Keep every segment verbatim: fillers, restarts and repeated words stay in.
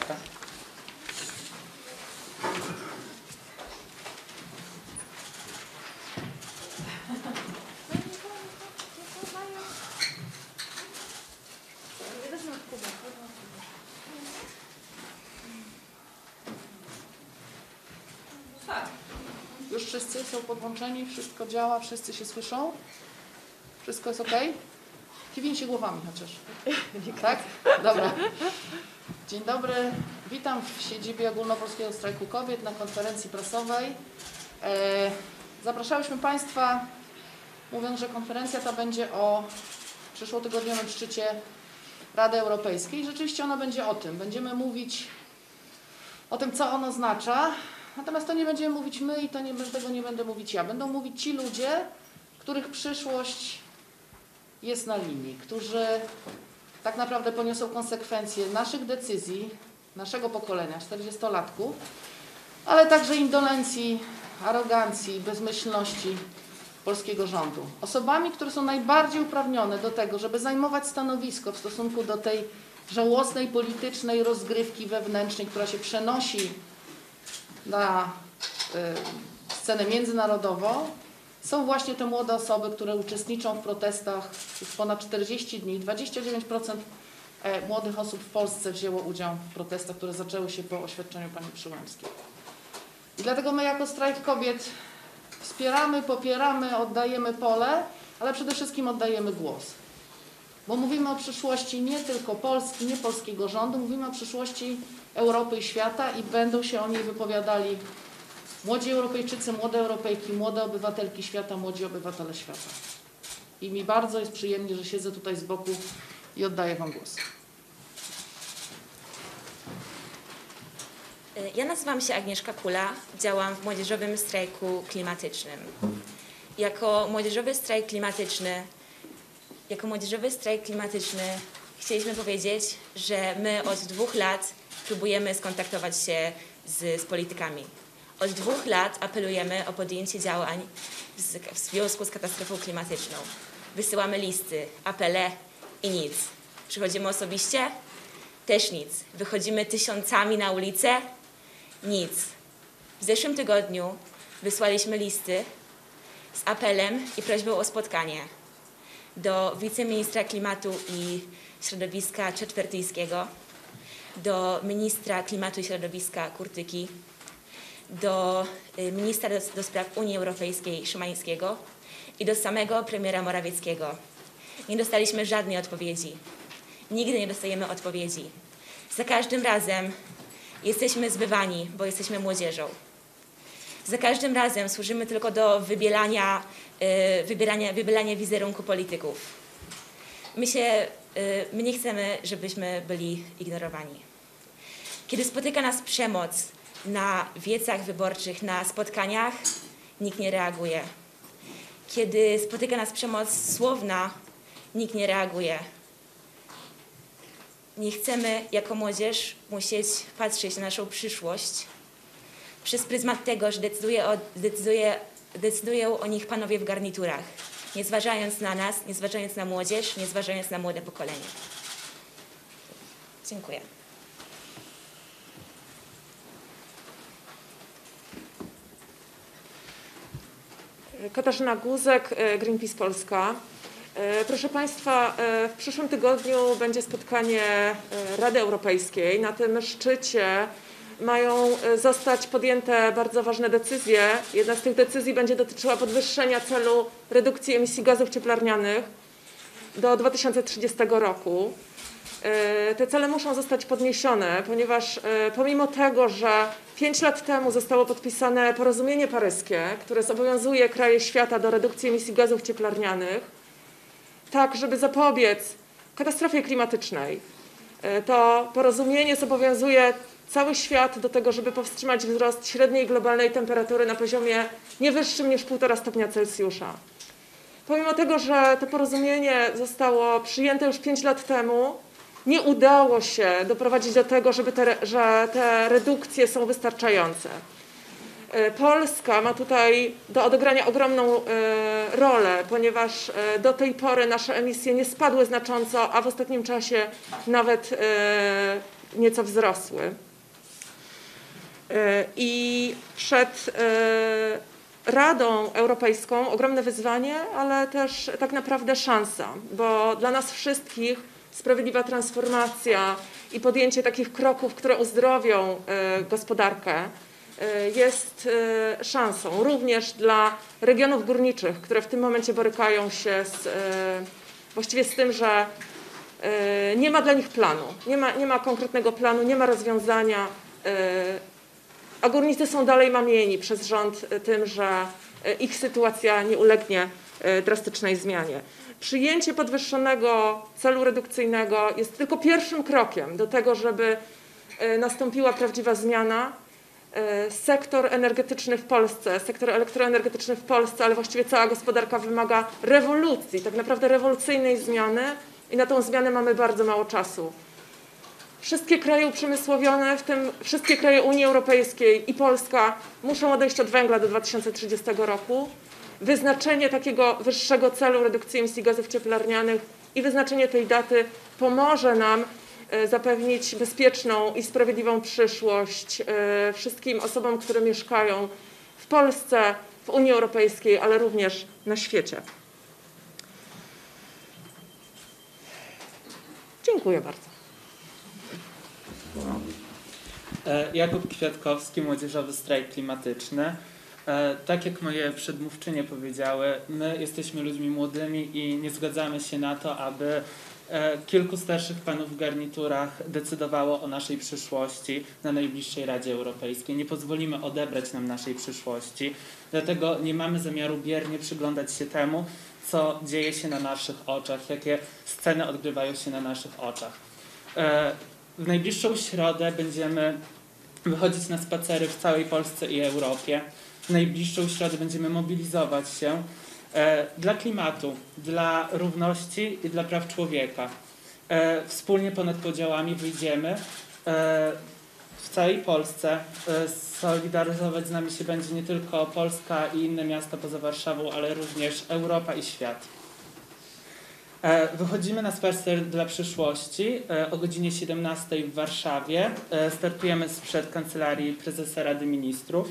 Tak. Już wszyscy są podłączeni, wszystko działa, wszyscy się słyszą? Wszystko jest ok? Kiwnijcie głowami chociaż. Tak? Dobra. Dzień dobry. Witam w siedzibie Ogólnopolskiego Strajku Kobiet na konferencji prasowej. E, zapraszałyśmy Państwa, mówiąc, że konferencja ta będzie o przyszłotygodniowym szczycie Rady Europejskiej. Rzeczywiście ona będzie o tym. Będziemy mówić o tym, co on oznacza. Natomiast to nie będziemy mówić my i to nie, tego nie będę mówić ja. Będą mówić ci ludzie, których przyszłość jest na linii, którzy tak naprawdę poniosą konsekwencje naszych decyzji, naszego pokolenia, czterdziestolatków, ale także indolencji, arogancji, bezmyślności polskiego rządu. Osobami, które są najbardziej uprawnione do tego, żeby zajmować stanowisko w stosunku do tej żałosnej politycznej rozgrywki wewnętrznej, która się przenosi na y, scenę międzynarodową, są właśnie te młode osoby, które uczestniczą w protestach już ponad czterdzieści dni. dwadzieścia dziewięć procent młodych osób w Polsce wzięło udział w protestach, które zaczęły się po oświadczeniu pani Przyłębskiej. I dlatego my jako Strajk Kobiet wspieramy, popieramy, oddajemy pole, ale przede wszystkim oddajemy głos. Bo mówimy o przyszłości nie tylko Polski, nie polskiego rządu, mówimy o przyszłości Europy i świata i będą się o niej wypowiadali młodzi Europejczycy, młode Europejki, młode obywatelki świata, młodzi obywatele świata. I mi bardzo jest przyjemnie, że siedzę tutaj z boku i oddaję Wam głos. Ja nazywam się Agnieszka Kula, działam w Młodzieżowym Strajku Klimatycznym. Jako Młodzieżowy Strajk Klimatyczny, jako Młodzieżowy Strajk Klimatyczny chcieliśmy powiedzieć, że my od dwóch lat próbujemy skontaktować się z, z politykami. Od dwóch lat apelujemy o podjęcie działań z, w związku z katastrofą klimatyczną. Wysyłamy listy, apele i nic. Przychodzimy osobiście? Też nic. Wychodzimy tysiącami na ulicę? Nic. W zeszłym tygodniu wysłaliśmy listy z apelem i prośbą o spotkanie do wiceministra klimatu i środowiska Czetwertyjskiego, do ministra klimatu i środowiska Kurtyki, do ministra do, do spraw Unii Europejskiej Szymańskiego i do samego premiera Morawieckiego. Nie dostaliśmy żadnej odpowiedzi. Nigdy nie dostajemy odpowiedzi. Za każdym razem jesteśmy zbywani, bo jesteśmy młodzieżą. Za każdym razem służymy tylko do wybielania, yy, wybierania, wybielania wizerunku polityków. My, się, yy, my nie chcemy, żebyśmy byli ignorowani. Kiedy spotyka nas przemoc na wiecach wyborczych, na spotkaniach, nikt nie reaguje. Kiedy spotyka nas przemoc słowna, nikt nie reaguje. Nie chcemy jako młodzież musieć patrzeć na naszą przyszłość przez pryzmat tego, że decyduje o, decyduje, decydują o nich panowie w garniturach, nie zważając na nas, nie zważając na młodzież, nie zważając na młode pokolenie. Dziękuję. Katarzyna Guzek, Greenpeace Polska. Proszę Państwa, w przyszłym tygodniu będzie spotkanie Rady Europejskiej. Na tym szczycie mają zostać podjęte bardzo ważne decyzje. Jedna z tych decyzji będzie dotyczyła podwyższenia celu redukcji emisji gazów cieplarnianych do dwa tysiące trzydziestego roku. Te cele muszą zostać podniesione, ponieważ pomimo tego, że pięć lat temu zostało podpisane porozumienie paryskie, które zobowiązuje kraje świata do redukcji emisji gazów cieplarnianych, tak żeby zapobiec katastrofie klimatycznej, to porozumienie zobowiązuje cały świat do tego, żeby powstrzymać wzrost średniej globalnej temperatury na poziomie nie wyższym niż półtora stopnia Celsjusza. Pomimo tego, że to porozumienie zostało przyjęte już pięć lat temu, nie udało się doprowadzić do tego, żeby te, że te redukcje są wystarczające. Polska ma tutaj do odegrania ogromną rolę, ponieważ do tej pory nasze emisje nie spadły znacząco, a w ostatnim czasie nawet nieco wzrosły. I przed Radą Europejską ogromne wyzwanie, ale też tak naprawdę szansa, bo dla nas wszystkich sprawiedliwa transformacja i podjęcie takich kroków, które uzdrowią gospodarkę, jest szansą również dla regionów górniczych, które w tym momencie borykają się z, właściwie z tym, że nie ma dla nich planu, nie ma, nie ma konkretnego planu, nie ma rozwiązania, a górnicy są dalej mamieni przez rząd tym, że ich sytuacja nie ulegnie drastycznej zmianie. Przyjęcie podwyższonego celu redukcyjnego jest tylko pierwszym krokiem do tego, żeby nastąpiła prawdziwa zmiana. Sektor energetyczny w Polsce, sektor elektroenergetyczny w Polsce, ale właściwie cała gospodarka wymaga rewolucji, tak naprawdę rewolucyjnej zmiany i na tą zmianę mamy bardzo mało czasu. Wszystkie kraje uprzemysłowione, w tym wszystkie kraje Unii Europejskiej i Polska muszą odejść od węgla do dwa tysiące trzydziestego roku. Wyznaczenie takiego wyższego celu redukcji emisji gazów cieplarnianych i wyznaczenie tej daty pomoże nam zapewnić bezpieczną i sprawiedliwą przyszłość wszystkim osobom, które mieszkają w Polsce, w Unii Europejskiej, ale również na świecie. Dziękuję bardzo. Jakub Kwiatkowski, Młodzieżowy Strajk Klimatyczny. Tak jak moje przedmówczynie powiedziały, my jesteśmy ludźmi młodymi i nie zgadzamy się na to, aby kilku starszych panów w garniturach decydowało o naszej przyszłości na najbliższej Radzie Europejskiej. Nie pozwolimy odebrać nam naszej przyszłości, dlatego nie mamy zamiaru biernie przyglądać się temu, co dzieje się na naszych oczach, jakie sceny odgrywają się na naszych oczach. W najbliższą środę będziemy wychodzić na spacery w całej Polsce i Europie. W najbliższą środę będziemy mobilizować się e, dla klimatu, dla równości i dla praw człowieka. E, wspólnie ponad podziałami wyjdziemy e, w całej Polsce. E, solidaryzować z nami się będzie nie tylko Polska i inne miasta poza Warszawą, ale również Europa i świat. Wychodzimy na spacer dla przyszłości o godzinie siedemnastej w Warszawie. Startujemy sprzed Kancelarii Prezesa Rady Ministrów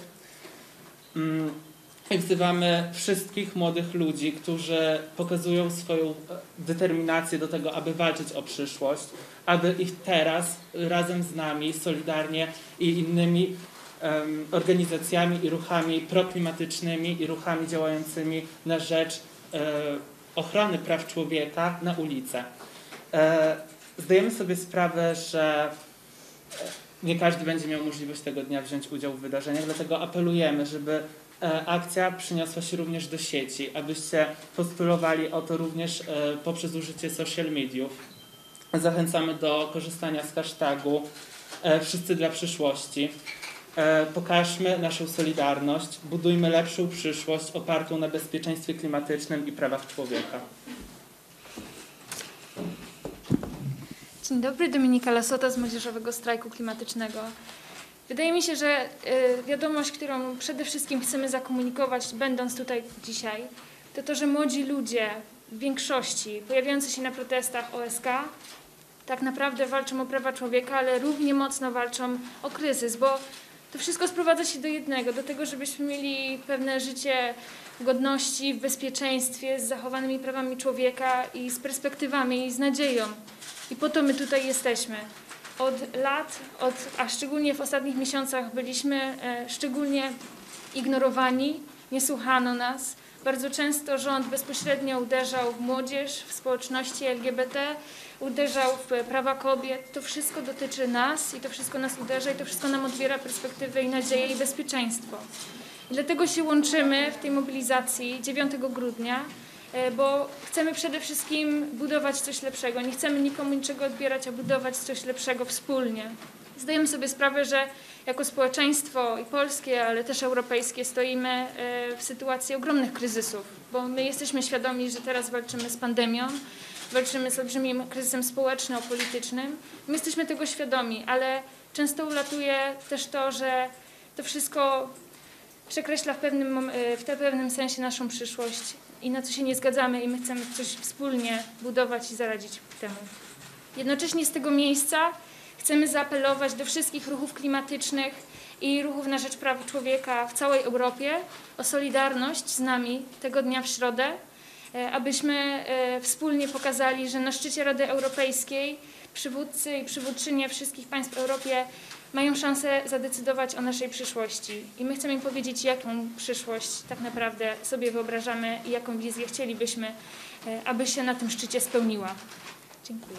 i wzywamy wszystkich młodych ludzi, którzy pokazują swoją determinację do tego, aby walczyć o przyszłość, aby ich teraz razem z nami, solidarnie i innymi um, organizacjami i ruchami proklimatycznymi i ruchami działającymi na rzecz um, ochrony praw człowieka na ulicę. Zdajemy sobie sprawę, że nie każdy będzie miał możliwość tego dnia wziąć udział w wydarzeniach, dlatego apelujemy, żeby akcja przyniosła się również do sieci, abyście postulowali o to również poprzez użycie social mediów. Zachęcamy do korzystania z hashtagu Wszyscy dla przyszłości. Pokażmy naszą solidarność, budujmy lepszą przyszłość opartą na bezpieczeństwie klimatycznym i prawach człowieka. Dzień dobry, Dominika Lasota z Młodzieżowego Strajku Klimatycznego. Wydaje mi się, że wiadomość, którą przede wszystkim chcemy zakomunikować, będąc tutaj dzisiaj, to to, że młodzi ludzie w większości pojawiający się na protestach O S K tak naprawdę walczą o prawa człowieka, ale równie mocno walczą o kryzys, bo to wszystko sprowadza się do jednego, do tego, żebyśmy mieli pewne życie w godności, w bezpieczeństwie, z zachowanymi prawami człowieka i z perspektywami i z nadzieją. I po to my tutaj jesteśmy. Od lat, od, a szczególnie w ostatnich miesiącach byliśmy e, szczególnie ignorowani, nie słuchano nas. Bardzo często rząd bezpośrednio uderzał w młodzież, w społeczności L G B T, uderzał w prawa kobiet. To wszystko dotyczy nas i to wszystko nas uderza i to wszystko nam odbiera perspektywę i nadzieję i bezpieczeństwo. I dlatego się łączymy w tej mobilizacji dziewiątego grudnia, bo chcemy przede wszystkim budować coś lepszego. Nie chcemy nikomu niczego odbierać, a budować coś lepszego wspólnie. Zdajemy sobie sprawę, że jako społeczeństwo i polskie, ale też europejskie stoimy w sytuacji ogromnych kryzysów, bo my jesteśmy świadomi, że teraz walczymy z pandemią, walczymy z olbrzymim kryzysem społeczno-politycznym. My jesteśmy tego świadomi, ale często ulatuje też to, że to wszystko przekreśla w pewnym, w pewnym sensie naszą przyszłość i na co się nie zgadzamy i my chcemy coś wspólnie budować i zaradzić temu. Jednocześnie z tego miejsca Chcemy zaapelować do wszystkich ruchów klimatycznych i ruchów na rzecz praw człowieka w całej Europie o solidarność z nami tego dnia w środę, abyśmy wspólnie pokazali, że na szczycie Rady Europejskiej przywódcy i przywódczynie wszystkich państw w Europie mają szansę zadecydować o naszej przyszłości. I my chcemy im powiedzieć, jaką przyszłość tak naprawdę sobie wyobrażamy i jaką wizję chcielibyśmy, aby się na tym szczycie spełniła. Dziękuję.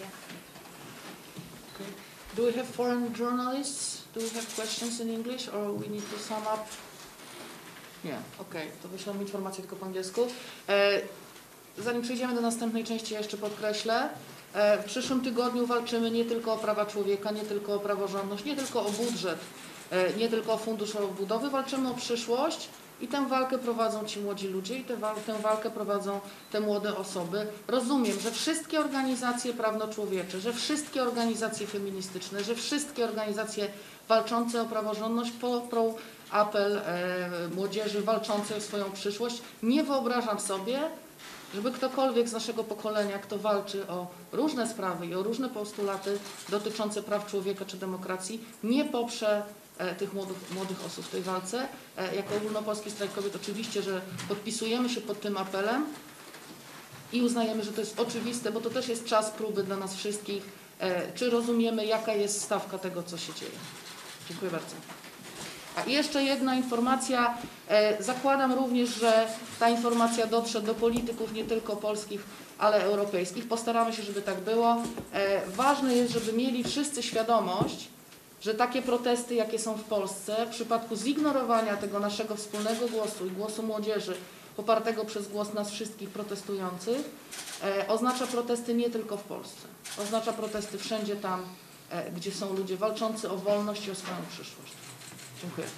Do we have foreign journalists? Do we have questions in English or we need to sum up? Nie, okej, to wyślę informację tylko po angielsku. E, zanim przejdziemy do następnej części, ja jeszcze podkreślę. E, w przyszłym tygodniu walczymy nie tylko o prawa człowieka, nie tylko o praworządność, nie tylko o budżet, e, nie tylko o fundusz odbudowy, walczymy o przyszłość. I tę walkę prowadzą ci młodzi ludzie i tę, wal tę walkę prowadzą te młode osoby. Rozumiem, że wszystkie organizacje prawno-człowiecze, że wszystkie organizacje feministyczne, że wszystkie organizacje walczące o praworządność poprą apel e, młodzieży walczącej o swoją przyszłość. Nie wyobrażam sobie, żeby ktokolwiek z naszego pokolenia, kto walczy o różne sprawy i o różne postulaty dotyczące praw człowieka czy demokracji, nie poprze tych młodych, młodych osób w tej walce. Jako Ogólnopolski Strajk Kobiet oczywiście, że podpisujemy się pod tym apelem i uznajemy, że to jest oczywiste, bo to też jest czas próby dla nas wszystkich, czy rozumiemy, jaka jest stawka tego, co się dzieje. Dziękuję bardzo. A i jeszcze jedna informacja. Zakładam również, że ta informacja dotrze do polityków nie tylko polskich, ale europejskich. Postaramy się, żeby tak było. Ważne jest, żeby mieli wszyscy świadomość, że takie protesty, jakie są w Polsce, w przypadku zignorowania tego naszego wspólnego głosu i głosu młodzieży, popartego przez głos nas wszystkich protestujących, e, oznacza protesty nie tylko w Polsce. Oznacza protesty wszędzie tam, e, gdzie są ludzie walczący o wolność i o swoją przyszłość. Dziękuję.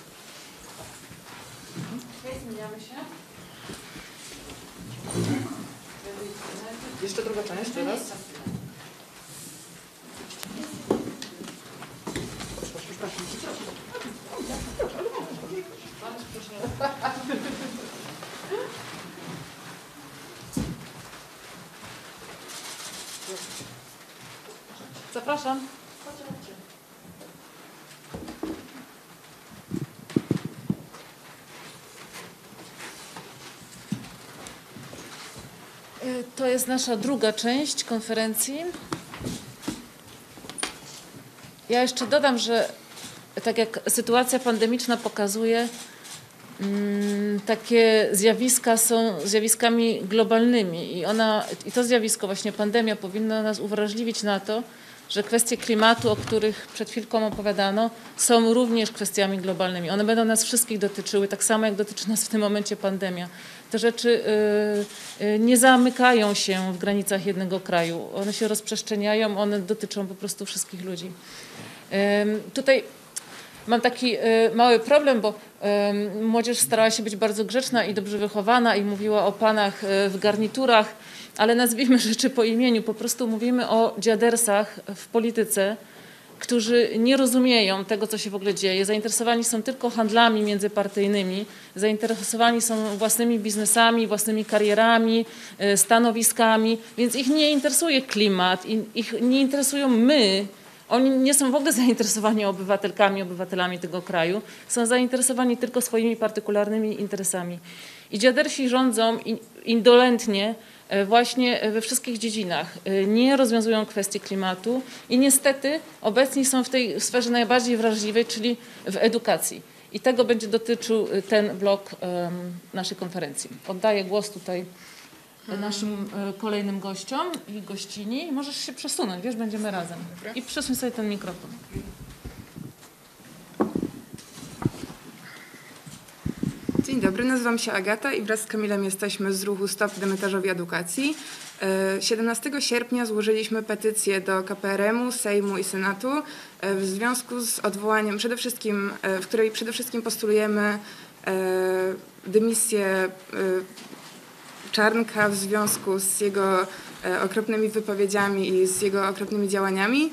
Okay, zmieniamy się. Jeszcze druga część, jeszcze raz. Zapraszam. To jest nasza druga część konferencji. Ja jeszcze dodam, że tak jak sytuacja pandemiczna pokazuje, takie zjawiska są zjawiskami globalnymi i, ona, i to zjawisko, właśnie pandemia, powinno nas uwrażliwić na to, że kwestie klimatu, o których przed chwilką opowiadano, są również kwestiami globalnymi. One będą nas wszystkich dotyczyły, tak samo jak dotyczy nas w tym momencie pandemia. Te rzeczy y, y, nie zamykają się w granicach jednego kraju. One się rozprzestrzeniają, one dotyczą po prostu wszystkich ludzi. Y, tutaj mam taki y, mały problem, bo y, młodzież starała się być bardzo grzeczna i dobrze wychowana i mówiła o panach y, w garniturach, ale nazwijmy rzeczy po imieniu. Po prostu mówimy o dziadersach w polityce, którzy nie rozumieją tego, co się w ogóle dzieje. Zainteresowani są tylko handlami międzypartyjnymi, zainteresowani są własnymi biznesami, własnymi karierami, y, stanowiskami, więc ich nie interesuje klimat, ich nie interesują my. Oni nie są w ogóle zainteresowani obywatelkami, obywatelami tego kraju. Są zainteresowani tylko swoimi partykularnymi interesami. I dziadersi rządzą indolentnie właśnie we wszystkich dziedzinach. Nie rozwiązują kwestii klimatu i niestety obecni są w tej sferze najbardziej wrażliwej, czyli w edukacji. I tego będzie dotyczył ten blok naszej konferencji. Oddaję głos tutaj naszym kolejnym gościom i gościni. Możesz się przesunąć, wiesz, będziemy razem. I przesuń sobie ten mikrofon. Dzień dobry, nazywam się Agata i wraz z Kamilem jesteśmy z ruchu Stop Demetarzowi Edukacji. siedemnastego sierpnia złożyliśmy petycję do K P R M-u, Sejmu i Senatu w związku z odwołaniem, przede wszystkim, w której przede wszystkim postulujemy dymisję Czarnka w związku z jego okropnymi wypowiedziami i z jego okropnymi działaniami.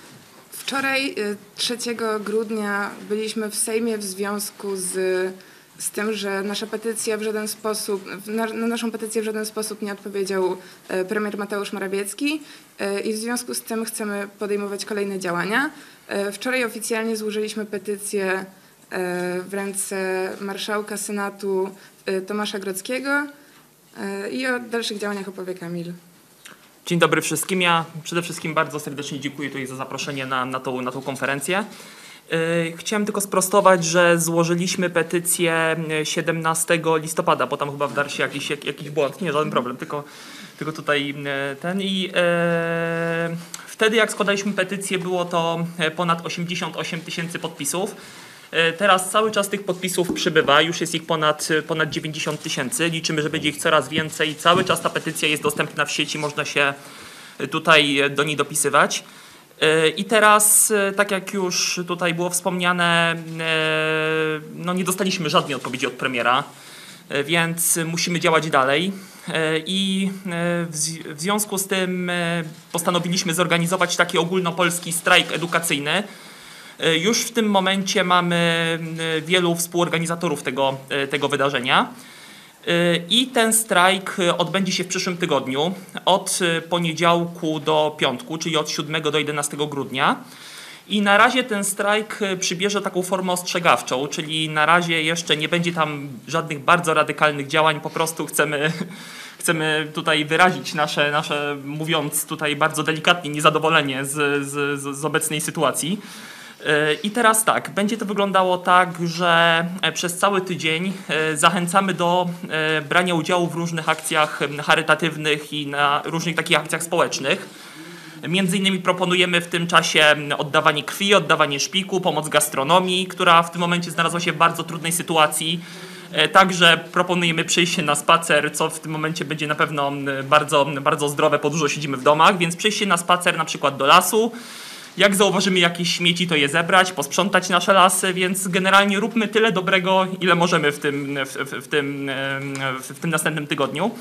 Wczoraj, trzeciego grudnia, byliśmy w Sejmie w związku z z tym, że nasza petycja w żaden sposób, na, na naszą petycję w żaden sposób nie odpowiedział e, premier Mateusz Morawiecki e, i w związku z tym chcemy podejmować kolejne działania. E, wczoraj oficjalnie złożyliśmy petycję e, w ręce marszałka Senatu e, Tomasza Grodzkiego e, i o dalszych działaniach opowie Kamil. Dzień dobry wszystkim. Ja przede wszystkim bardzo serdecznie dziękuję tutaj za zaproszenie na, na, tą, na tą konferencję. Yy, chciałem tylko sprostować, że złożyliśmy petycję siedemnastego listopada, bo tam chyba wdarł się jakiś, jak, jakiś błąd. Nie, żaden problem, tylko, tylko tutaj yy, ten. I yy, wtedy jak składaliśmy petycję, było to ponad osiemdziesiąt osiem tysięcy podpisów. Teraz cały czas tych podpisów przybywa, już jest ich ponad, ponad dziewięćdziesiąt tysięcy. Liczymy, że będzie ich coraz więcej. Cały czas ta petycja jest dostępna w sieci, można się tutaj do niej dopisywać. I teraz, tak jak już tutaj było wspomniane, no nie dostaliśmy żadnej odpowiedzi od premiera, więc musimy działać dalej. I w związku z tym postanowiliśmy zorganizować taki ogólnopolski strajk edukacyjny. Już w tym momencie mamy wielu współorganizatorów tego, tego wydarzenia i ten strajk odbędzie się w przyszłym tygodniu od poniedziałku do piątku, czyli od siódmego do jedenastego grudnia. I na razie ten strajk przybierze taką formę ostrzegawczą, czyli na razie jeszcze nie będzie tam żadnych bardzo radykalnych działań, po prostu chcemy, chcemy tutaj wyrazić nasze, nasze, mówiąc tutaj bardzo delikatnie, niezadowolenie z, z, z obecnej sytuacji. I teraz tak, będzie to wyglądało tak, że przez cały tydzień zachęcamy do brania udziału w różnych akcjach charytatywnych i na różnych takich akcjach społecznych. Między innymi proponujemy w tym czasie oddawanie krwi, oddawanie szpiku, pomoc gastronomii, która w tym momencie znalazła się w bardzo trudnej sytuacji. Także proponujemy przyjście na spacer, co w tym momencie będzie na pewno bardzo, bardzo zdrowe, bo dużo siedzimy w domach, więc przyjście na spacer na przykład do lasu. Jak zauważymy jakieś śmieci, to je zebrać, posprzątać nasze lasy, więc generalnie róbmy tyle dobrego, ile możemy w tym, w, w, w tym, w tym następnym tygodniu.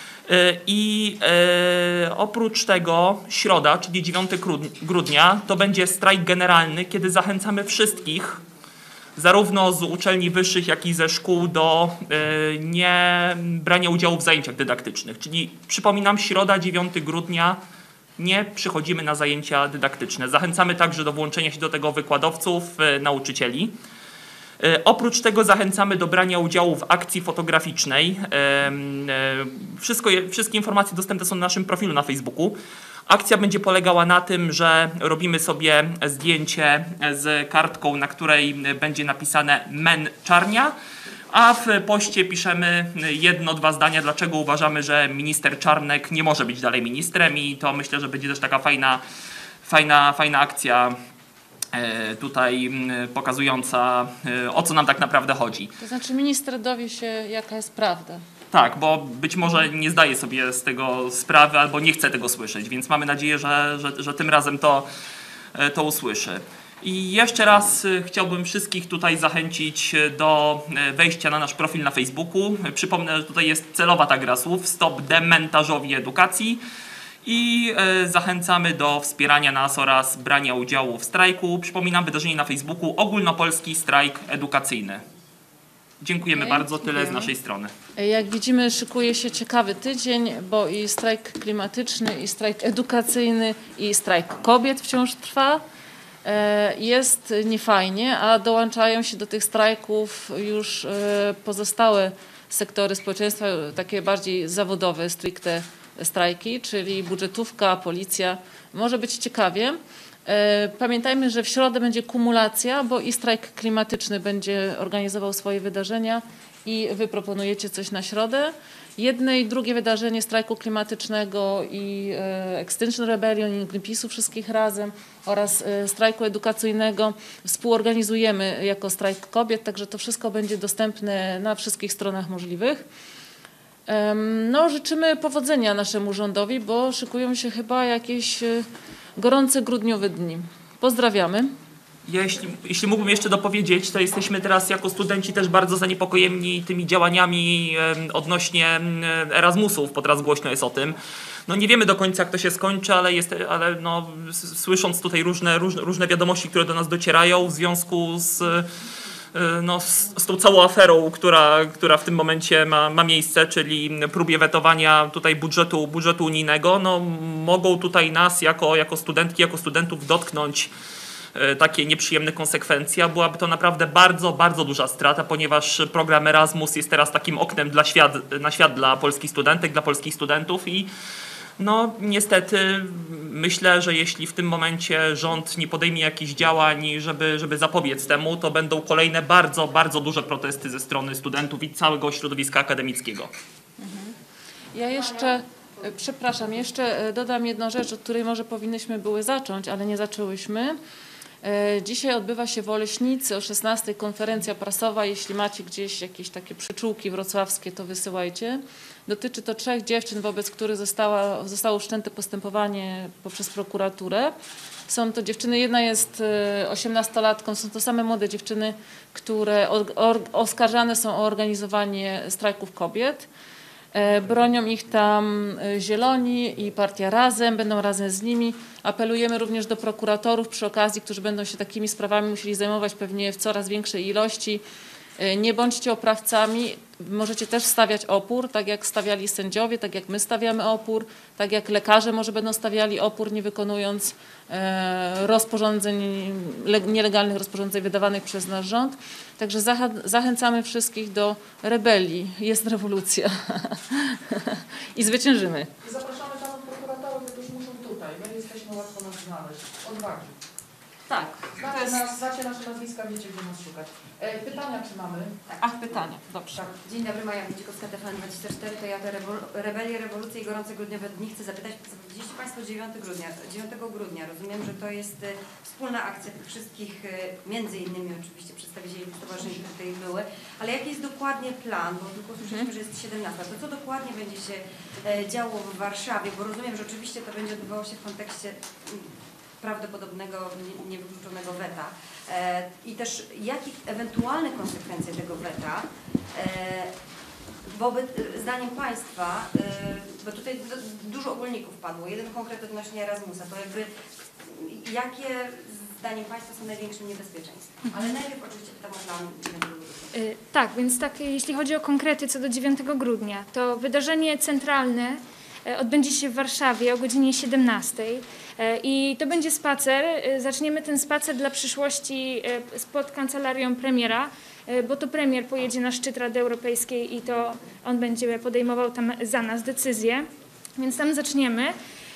I e, oprócz tego środa, czyli dziewiątego grudnia, to będzie strajk generalny, kiedy zachęcamy wszystkich, zarówno z uczelni wyższych, jak i ze szkół, do e, nie brania udziału w zajęciach dydaktycznych. Czyli przypominam, środa, dziewiątego grudnia, nie przychodzimy na zajęcia dydaktyczne. Zachęcamy także do włączenia się do tego wykładowców, e, nauczycieli. E, oprócz tego zachęcamy do brania udziału w akcji fotograficznej. E, e, wszystko, wszystkie informacje dostępne są na naszym profilu na Facebooku. Akcja będzie polegała na tym, że robimy sobie zdjęcie z kartką, na której będzie napisane Men Czarnia, a w poście piszemy jedno, dwa zdania, dlaczego uważamy, że minister Czarnek nie może być dalej ministrem, i to myślę, że będzie też taka fajna, fajna, fajna akcja tutaj pokazująca, o co nam tak naprawdę chodzi. To znaczy minister dowie się, jaka jest prawda. Tak, bo być może nie zdaje sobie z tego sprawy albo nie chce tego słyszeć, więc mamy nadzieję, że, że, że tym razem to, to usłyszy. I jeszcze raz chciałbym wszystkich tutaj zachęcić do wejścia na nasz profil na Facebooku. Przypomnę, że tutaj jest celowa ta gra słów: Stop Dementażowi Edukacji. I zachęcamy do wspierania nas oraz brania udziału w strajku. Przypominam, wydarzenie na Facebooku: Ogólnopolski Strajk Edukacyjny. Dziękujemy Okay, bardzo, tyle dziękujemy. z naszej strony. Jak widzimy, szykuje się ciekawy tydzień, bo i strajk klimatyczny, i strajk edukacyjny, i strajk kobiet wciąż trwa. Jest niefajnie, a dołączają się do tych strajków już pozostałe sektory społeczeństwa, takie bardziej zawodowe, stricte strajki, czyli budżetówka, policja. Może być ciekawie. Pamiętajmy, że w środę będzie kumulacja, bo i strajk klimatyczny będzie organizował swoje wydarzenia i wy proponujecie coś na środę. Jedne i drugie wydarzenie strajku klimatycznego i Extinction Rebellion i Greenpeace'u wszystkich razem oraz strajku edukacyjnego współorganizujemy jako strajk kobiet, także to wszystko będzie dostępne na wszystkich stronach możliwych. No, życzymy powodzenia naszemu rządowi, bo szykują się chyba jakieś gorące grudniowe dni. Pozdrawiamy. Ja jeśli, jeśli mógłbym jeszcze dopowiedzieć, to jesteśmy teraz jako studenci też bardzo zaniepokojeni tymi działaniami e, odnośnie e, Erasmusów, bo teraz głośno jest o tym. No nie wiemy do końca, jak to się skończy, ale, jest, ale no, słysząc tutaj różne, różne, różne wiadomości, które do nas docierają w związku z no, z, z tą całą aferą, która, która w tym momencie ma, ma miejsce, czyli próbie wetowania tutaj budżetu, budżetu unijnego, no, mogą tutaj nas jako, jako studentki, jako studentów dotknąć takie nieprzyjemne konsekwencje, a byłaby to naprawdę bardzo, bardzo duża strata, ponieważ program Erasmus jest teraz takim oknem dla świat, na świat dla polskich studentek, dla polskich studentów i no niestety myślę, że jeśli w tym momencie rząd nie podejmie jakichś działań, żeby, żeby zapobiec temu, to będą kolejne bardzo, bardzo duże protesty ze strony studentów i całego środowiska akademickiego. Ja jeszcze, przepraszam, jeszcze dodam jedną rzecz, od której może powinnyśmy były zacząć, ale nie zaczęłyśmy. Dzisiaj odbywa się w Oleśnicy o szesnastej konferencja prasowa. Jeśli macie gdzieś jakieś takie przyczółki wrocławskie, to wysyłajcie. Dotyczy to trzech dziewczyn, wobec których została, zostało wszczęte postępowanie poprzez prokuraturę. Są to dziewczyny, jedna jest osiemnastolatką, są to same młode dziewczyny, które oskarżane są o organizowanie strajków kobiet. Bronią ich tam Zieloni i Partia Razem, będą razem z nimi. Apelujemy również do prokuratorów przy okazji, którzy będą się takimi sprawami musieli zajmować pewnie w coraz większej ilości. Nie bądźcie oprawcami, możecie też stawiać opór, tak jak stawiali sędziowie, tak jak my stawiamy opór, tak jak lekarze może będą stawiali opór, nie wykonując rozporządzeń, nielegalnych rozporządzeń wydawanych przez nasz rząd. Także zachęcamy wszystkich do rebelii. Jest rewolucja. I zwyciężymy. Zapraszamy panów prokuratorów, którzy muszą tutaj. My jesteśmy, łatwo nas znaleźć. Odwagi. Tak. Znacie, jest... nas, znacie nasze nazwiska, wiecie, gdzie nas szukać. E, pytania czy mamy? Tak. Ach, pytania. Dobrze. Tak. Dzień dobry, Maja Wójcikowska, T V N dwadzieścia cztery, to ja te rebelię, rewolucje i gorące grudniowe dni chcę zapytać. Zapowiedzieliście Państwo dziewiątego grudnia. Rozumiem, że to jest wspólna akcja tych wszystkich, między innymi oczywiście przedstawicieli stowarzyszeń, które tutaj były, ale jaki jest dokładnie plan, bo tylko słyszeliśmy, że jest siedemnasta. To co dokładnie będzie się działo w Warszawie, bo rozumiem, że oczywiście to będzie odbywało się w kontekście prawdopodobnego, niewykluczonego weta e, i też jakie ewentualne konsekwencje tego weta e, wobec, zdaniem Państwa, e, bo tutaj d, dużo ogólników padło, jeden konkret odnośnie Erasmusa, to jakby jakie zdaniem Państwa są największe niebezpieczeństwa? Ale najpierw oczywiście pytam o plan dziewiątego grudnia. Tak, więc tak, jeśli chodzi o konkrety co do dziewiątego grudnia, to wydarzenie centralne odbędzie się w Warszawie o godzinie siedemnastej i to będzie spacer. Zaczniemy ten spacer dla przyszłości pod kancelarią premiera, bo to premier pojedzie na szczyt Rady Europejskiej i to on będzie podejmował tam za nas decyzje, więc tam zaczniemy.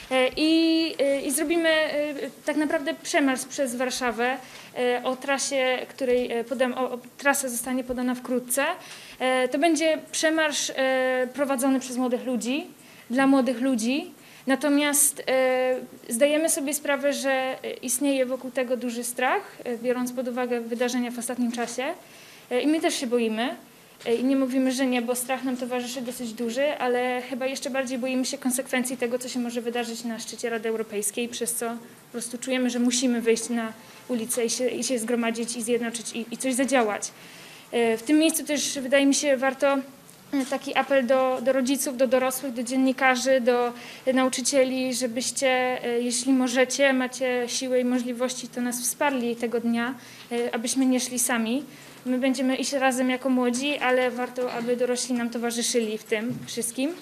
I, I zrobimy tak naprawdę przemarsz przez Warszawę o trasie, której podam, o, o, trasa zostanie podana wkrótce. To będzie przemarsz prowadzony przez młodych ludzi, dla młodych ludzi. Natomiast e, zdajemy sobie sprawę, że istnieje wokół tego duży strach, e, biorąc pod uwagę wydarzenia w ostatnim czasie. E, I my też się boimy. E, I nie mówimy, że nie, bo strach nam towarzyszy dosyć duży, ale chyba jeszcze bardziej boimy się konsekwencji tego, co się może wydarzyć na szczycie Rady Europejskiej, przez co po prostu czujemy, że musimy wyjść na ulicę i się, i się zgromadzić i zjednoczyć i, i coś zadziałać. E, w tym miejscu też wydaje mi się warto taki apel do, do rodziców, do dorosłych, do dziennikarzy, do nauczycieli, żebyście, jeśli możecie, macie siłę i możliwości, to nas wsparli tego dnia, abyśmy nie szli sami. My będziemy iść razem jako młodzi, ale warto, aby dorośli nam towarzyszyli w tym wszystkim.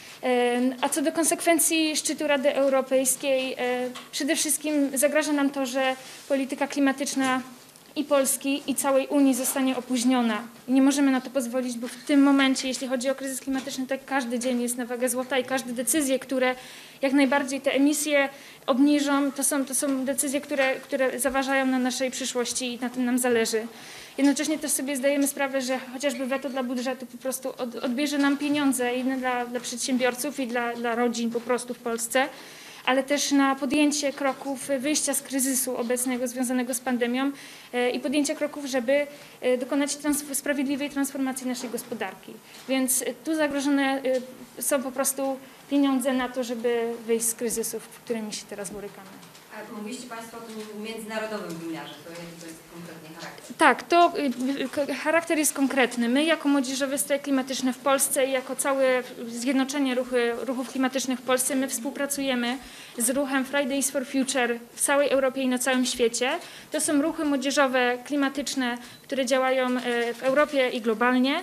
A co do konsekwencji szczytu Rady Europejskiej, przede wszystkim zagraża nam to, że polityka klimatyczna i Polski, i całej Unii zostanie opóźniona. I nie możemy na to pozwolić, bo w tym momencie, jeśli chodzi o kryzys klimatyczny, tak każdy dzień jest na wagę złota i każde decyzje, które jak najbardziej te emisje obniżą, to są, to są decyzje, które, które zaważają na naszej przyszłości i na tym nam zależy. Jednocześnie też sobie zdajemy sprawę, że chociażby weto dla budżetu po prostu od, odbierze nam pieniądze i dla, dla przedsiębiorców i dla, dla rodzin po prostu w Polsce, ale też na podjęcie kroków wyjścia z kryzysu obecnego związanego z pandemią i podjęcia kroków, żeby dokonać trans- sprawiedliwej transformacji naszej gospodarki. Więc tu zagrożone są po prostu pieniądze na to, żeby wyjść z kryzysów, w którymi się teraz borykamy. A A mówiliście Państwo o tym międzynarodowym wymiarze, to jaki to jest konkretnie charakter? Tak, to y, charakter jest konkretny. My jako Młodzieżowy Strajk Klimatyczny w Polsce i jako całe Zjednoczenie Ruchy, Ruchów Klimatycznych w Polsce, my współpracujemy z ruchem Fridays for Future w całej Europie i na całym świecie. To są ruchy młodzieżowe klimatyczne, które działają w Europie i globalnie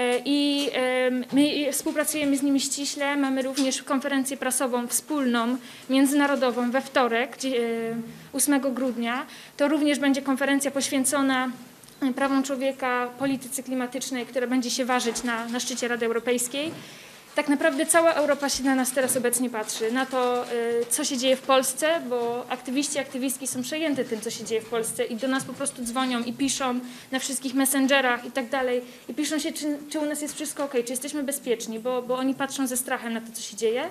i my współpracujemy z nimi ściśle. Mamy również konferencję prasową wspólną, międzynarodową we wtorek, ósmego grudnia. To również będzie konferencja poświęcona prawom człowieka, polityce klimatycznej, która będzie się ważyć na, na szczycie Rady Europejskiej. Tak naprawdę cała Europa się na nas teraz obecnie patrzy, na to, co się dzieje w Polsce, bo aktywiści, aktywistki są przejęte tym, co się dzieje w Polsce i do nas po prostu dzwonią i piszą na wszystkich messengerach i tak dalej i piszą się, czy, czy u nas jest wszystko ok, czy jesteśmy bezpieczni, bo, bo oni patrzą ze strachem na to, co się dzieje.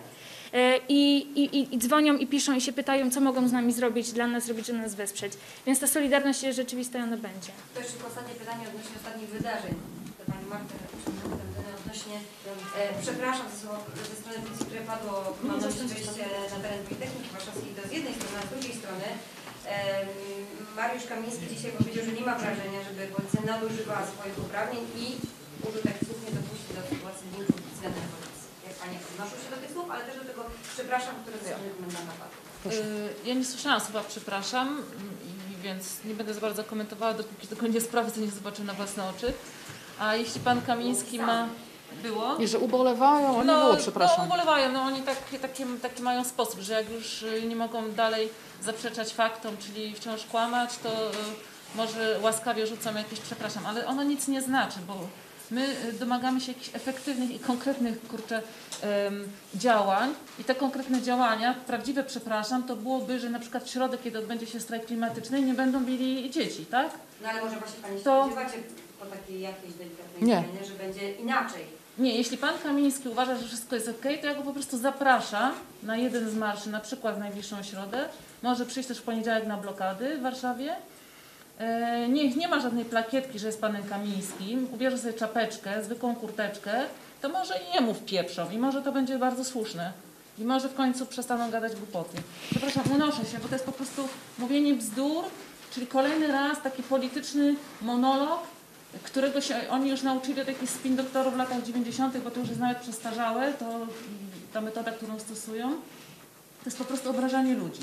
I, i, I dzwonią i piszą i się pytają, co mogą z nami zrobić, dla nas zrobić, żeby nas wesprzeć. Więc ta solidarność jest rzeczywista i ona będzie. To jeszcze ostatnie pytanie odnośnie ostatnich wydarzeń. Do Pani Marty odnośnie, e, przepraszam ze, ze strony policji, które padło, mam na myśli wejście na teren Politechniki Warszawskiej, to z jednej strony, a z drugiej strony e, Mariusz Kamiński dzisiaj powiedział, że nie ma wrażenia, żeby policja nadużywała swoich uprawnień i użył takich słów nie dopuści do sytuacji linczów względem policji. Jak Panie odnoszą się do tych słów, ale też do tego przepraszam, które ze strony komendanta padło. Ja nie słyszałam słowa przepraszam, więc nie będę za bardzo komentowała, dopóki tego nie sprawdzę, nie zobaczę na własne oczy. A jeśli pan Kamiński ma... Było? I że ubolewają, oni no, było, przepraszam. No ubolewają, no oni tak, taki, taki mają sposób, że jak już nie mogą dalej zaprzeczać faktom, czyli wciąż kłamać, to y, może łaskawie rzucą jakieś przepraszam, ale ono nic nie znaczy, bo my domagamy się jakichś efektywnych i konkretnych, kurczę, ym, działań i te konkretne działania, prawdziwe przepraszam, to byłoby, że na przykład w środę, kiedy odbędzie się strajk klimatyczny, nie będą bili dzieci, tak? No ale może właśnie Pani się To... spodziewacie po takiej jakiejś delikatnej Nie. zmianie, że będzie inaczej. Nie, jeśli pan Kamiński uważa, że wszystko jest ok, to ja go po prostu zapraszam na jeden z marszy, na przykład w najbliższą środę. Może przyjść też w poniedziałek na blokady w Warszawie. E, niech nie ma żadnej plakietki, że jest panem Kamińskim. Ubierze sobie czapeczkę, zwykłą kurteczkę, to może i jemu wpieprzą i może to będzie bardzo słuszne. I może w końcu przestaną gadać głupoty. Przepraszam, unoszę się, bo to jest po prostu mówienie bzdur, czyli kolejny raz taki polityczny monolog, którego się oni już nauczyli od jakichś spin doktorów w latach dziewięćdziesiątych, bo to już jest nawet przestarzałe, to ta metoda, którą stosują, to jest po prostu obrażanie ludzi.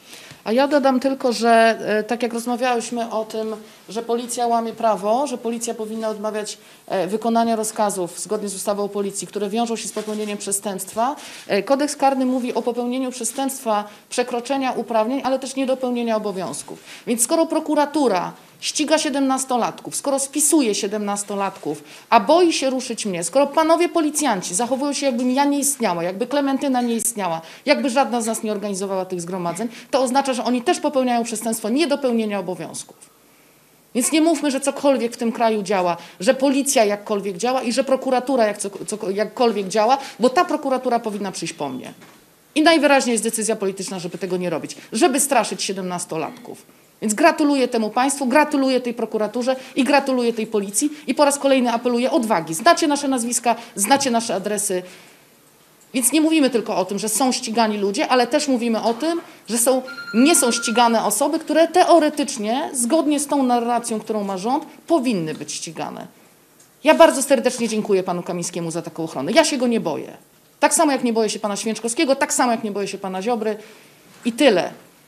A ja dodam tylko, że e, tak jak rozmawiałyśmy o tym, że policja łamie prawo, że policja powinna odmawiać e, wykonania rozkazów zgodnie z ustawą o policji, które wiążą się z popełnieniem przestępstwa. E, kodeks karny mówi o popełnieniu przestępstwa przekroczenia uprawnień, ale też niedopełnienia obowiązków. Więc skoro prokuratura ściga siedemnastolatków, skoro spisuje siedemnastolatków, a boi się ruszyć mnie, skoro panowie policjanci zachowują się, jakbym ja nie istniała, jakby Klementyna nie istniała, jakby żadna z nas nie organizowała tych zgromadzeń, to oznacza, że oni też popełniają przestępstwo niedopełnienia obowiązków. Więc nie mówmy, że cokolwiek w tym kraju działa, że policja jakkolwiek działa i że prokuratura jak co, co, jakkolwiek działa, bo ta prokuratura powinna przyjść po mnie. I najwyraźniej jest decyzja polityczna, żeby tego nie robić, żeby straszyć siedemnastolatków. Więc gratuluję temu państwu, gratuluję tej prokuraturze i gratuluję tej policji i po raz kolejny apeluję o odwagi. Znacie nasze nazwiska, znacie nasze adresy. Więc nie mówimy tylko o tym, że są ścigani ludzie, ale też mówimy o tym, że są, nie są ścigane osoby, które teoretycznie, zgodnie z tą narracją, którą ma rząd, powinny być ścigane. Ja bardzo serdecznie dziękuję panu Kamińskiemu za taką ochronę. Ja się go nie boję. Tak samo jak nie boję się pana Święczkowskiego, tak samo jak nie boję się pana Ziobry i tyle.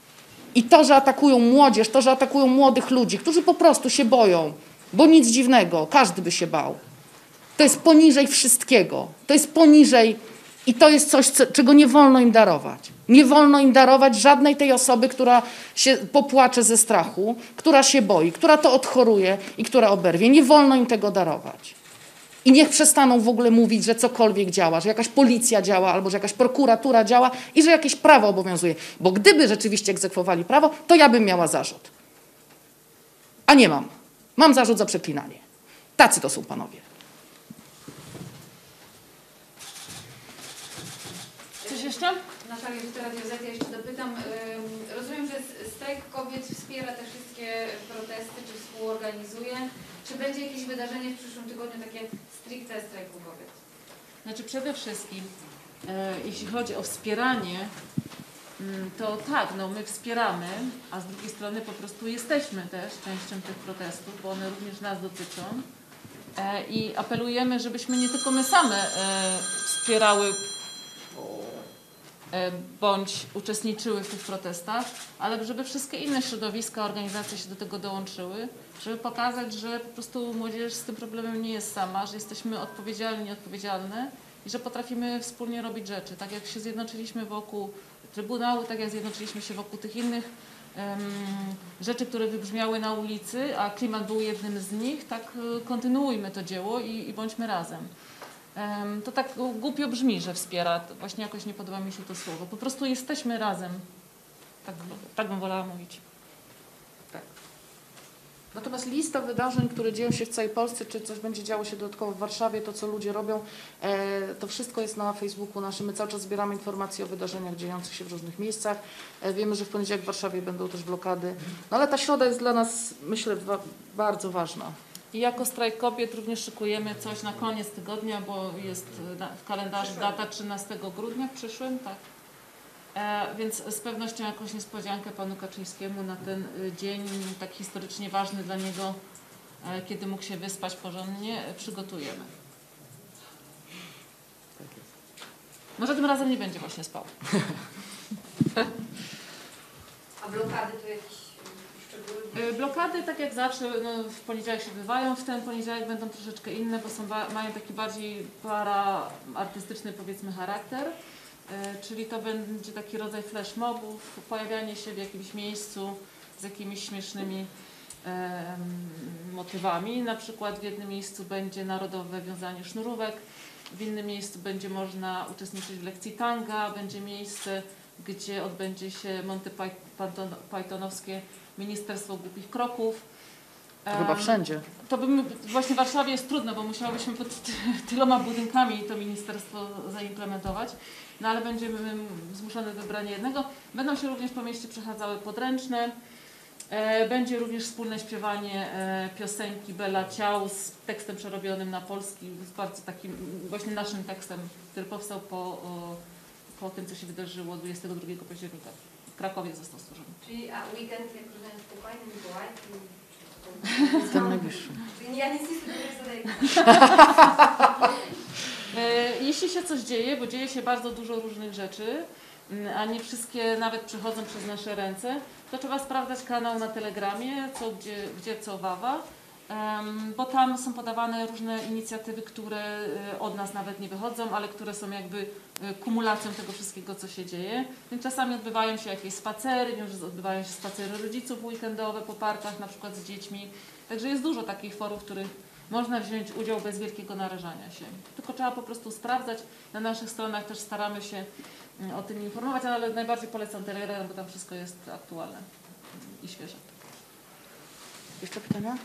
I to, że atakują młodzież, to, że atakują młodych ludzi, którzy po prostu się boją, bo nic dziwnego, każdy by się bał. To jest poniżej wszystkiego. To jest poniżej i to jest coś, co, czego nie wolno im darować. Nie wolno im darować żadnej tej osoby, która się popłacze ze strachu, która się boi, która to odchoruje i która oberwie. Nie wolno im tego darować. I niech przestaną w ogóle mówić, że cokolwiek działa, że jakaś policja działa albo że jakaś prokuratura działa i że jakieś prawo obowiązuje. Bo gdyby rzeczywiście egzekwowali prawo, to ja bym miała zarzut. A nie mam. Mam zarzut za przeklinanie. Tacy to są panowie. Coś jeszcze? Natalia, Radio Z, ja jeszcze dopytam. Rozumiem, że strajk kobiet wspiera te wszystkie protesty, czy współorganizuje. Czy będzie jakieś wydarzenie w przyszłym tygodniu, takie stricte strajku kobiet? Znaczy przede wszystkim, e, jeśli chodzi o wspieranie to tak, no my wspieramy, a z drugiej strony po prostu jesteśmy też częścią tych protestów, bo one również nas dotyczą. I apelujemy, żebyśmy nie tylko my same wspierały bądź uczestniczyły w tych protestach, ale żeby wszystkie inne środowiska, organizacje się do tego dołączyły, żeby pokazać, że po prostu młodzież z tym problemem nie jest sama, że jesteśmy odpowiedzialni, odpowiedzialne i że potrafimy wspólnie robić rzeczy. Tak jak się zjednoczyliśmy wokół Trybunału, tak jak zjednoczyliśmy się wokół tych innych um, rzeczy, które wybrzmiały na ulicy, a klimat był jednym z nich, tak kontynuujmy to dzieło i, i bądźmy razem. Um, to tak głupio brzmi, że wspiera, to właśnie jakoś nie podoba mi się to słowo. Po prostu jesteśmy razem. Tak, tak bym wolała mówić. Tak. Natomiast lista wydarzeń, które dzieją się w całej Polsce, czy coś będzie działo się dodatkowo w Warszawie, to co ludzie robią, e, to wszystko jest na Facebooku naszym. My cały czas zbieramy informacje o wydarzeniach dziejących się w różnych miejscach. E, wiemy, że w poniedziałek w Warszawie będą też blokady. No ale ta środa jest dla nas, myślę, wa bardzo ważna. I jako Strajk Kobiet również szykujemy coś na koniec tygodnia, bo jest w kalendarzu data trzynastego grudnia w przyszłym, tak. E, więc z pewnością jakąś niespodziankę panu Kaczyńskiemu na ten dzień tak historycznie ważny dla niego, e, kiedy mógł się wyspać porządnie, e, przygotujemy. Może tym razem nie będzie właśnie spał. A blokady to jakieś szczególne? Blokady, tak jak zawsze, no, w poniedziałek się odbywają, w ten poniedziałek będą troszeczkę inne, bo są mają taki bardziej paraartystyczny, powiedzmy, charakter. Czyli to będzie taki rodzaj flash mobów, pojawianie się w jakimś miejscu z jakimiś śmiesznymi e, motywami. Na przykład w jednym miejscu będzie narodowe wiązanie sznurówek, w innym miejscu będzie można uczestniczyć w lekcji tanga, będzie miejsce, gdzie odbędzie się Monty Pythonowskie Ministerstwo Głupich Kroków. To chyba wszędzie. To bym, właśnie w Warszawie jest trudno, bo musiałybyśmy pod tyloma budynkami to ministerstwo zaimplementować, no ale będziemy zmuszone do wybrania jednego. Będą się również po mieście przechadzały podręczne. E, będzie również wspólne śpiewanie e, piosenki Bella Ciao z tekstem przerobionym na polski, z bardzo takim właśnie naszym tekstem, który powstał po, o, po tym, co się wydarzyło dwudziestego drugiego października. W Krakowie został stworzony. Czyli a weekend, jak rozumiem, spokojny, Mikołajki? Ten najbliższy. Ja nic nie zadaję. Jeśli się coś dzieje, bo dzieje się bardzo dużo różnych rzeczy, a nie wszystkie nawet przychodzą przez nasze ręce, to trzeba sprawdzać kanał na Telegramie, co, gdzie, gdzie co wawa, bo tam są podawane różne inicjatywy, które od nas nawet nie wychodzą, ale które są jakby kumulacją tego wszystkiego, co się dzieje. Więc czasami odbywają się jakieś spacery, wiem, że odbywają się spacery rodziców weekendowe po parkach, na przykład z dziećmi. Także jest dużo takich forów, w których można wziąć udział bez wielkiego narażania się. Tylko trzeba po prostu sprawdzać. Na naszych stronach też staramy się o tym informować, ale najbardziej polecam Telegram, bo tam wszystko jest aktualne i świeże. Jeszcze pytania?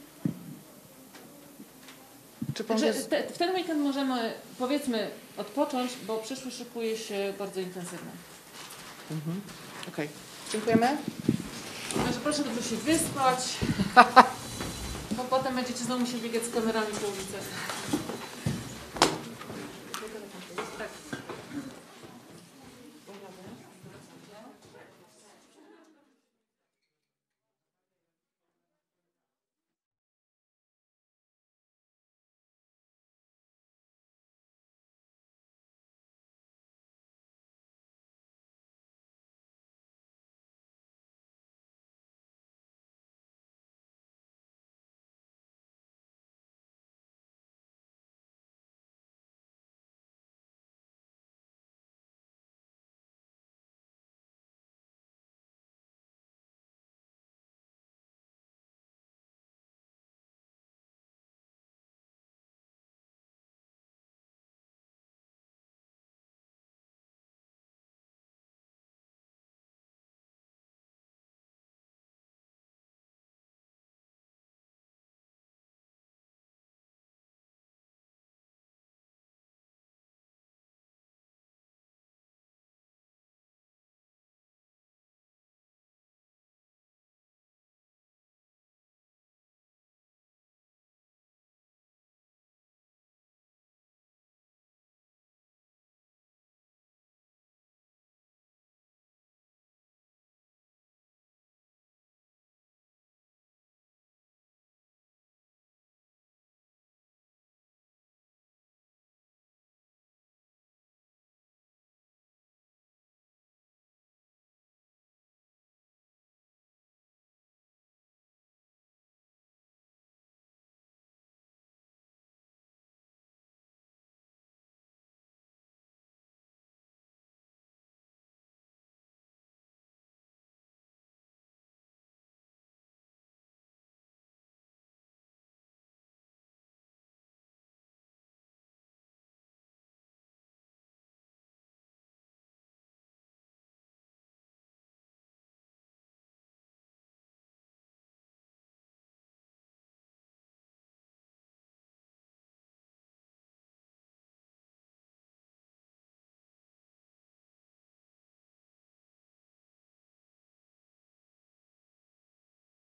Czy pan Także jest... te, w ten weekend możemy, powiedzmy, odpocząć, bo przyszły szykuje się bardzo intensywnie. Mhm. Okej. Okay. Dziękujemy. Także proszę dobrze się wyspać, bo potem będziecie znowu musieli biegać z kamerami po ulicy.